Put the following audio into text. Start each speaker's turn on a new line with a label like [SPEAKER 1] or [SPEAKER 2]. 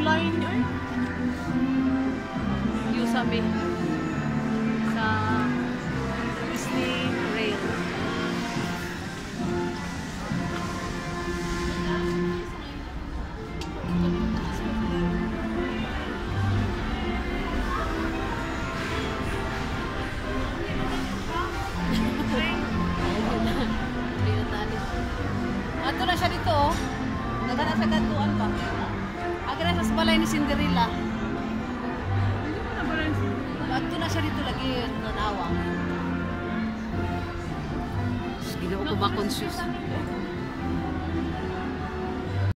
[SPEAKER 1] line ay.
[SPEAKER 2] Yung sabi sa Disney Rail. Ato na siya dito, oh. Nagana sa gantuan ba? Agad na sa balay ni Cinderella. Ato na siya dito lagi nanawang. Hindi ko ba conscious.